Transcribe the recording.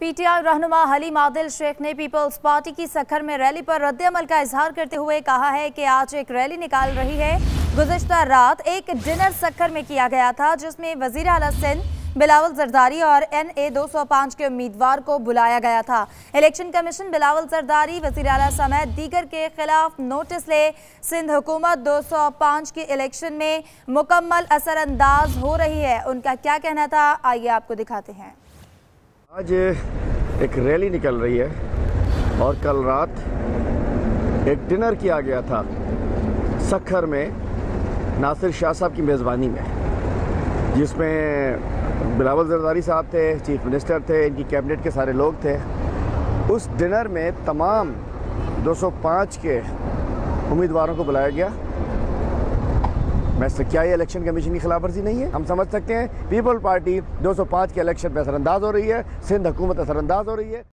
PTI रहनुमा हलीम आदिल शेख ने peoples party की सखर में रैली पर रद्द-ए-अमल का इजहार करते हुए कहा है कि आज एक रैली निकाल रही है। गुज़िश्ता रात एक डिनर सखर में किया गया था जिसमें वज़ीर आला सिंध बिलावल जरदारी और NA 205 के उम्मीदवार को बुलाया गया था। इलेक्शन कमीशन बिलावल जरदारी वज़ीर आला समेत दीगर के खिलाफ नोटिस ले सिंध हुकूमत 205 की इलेक्शन में मुकम्मल असरअंदाज हो रही है। उनका क्या कहना था, आइए आपको दिखाते हैं। आज एक रैली निकल रही है और कल रात एक डिनर किया गया था सखर में नासिर शाह साहब की मेज़बानी में, जिसमें बिलावल जरदारी साहब थे, चीफ मिनिस्टर थे, इनकी कैबिनेट के सारे लोग थे। उस डिनर में तमाम 205 के उम्मीदवारों को बुलाया गया। क्या ये इलेक्शन कमीशन की खिलाफ वर्जी नहीं है? हम समझ सकते हैं पीपल पार्टी 205 के इलेक्शन में असरअंदाज हो रही है, सिंध हुकूमत असरअंदाज हो रही है।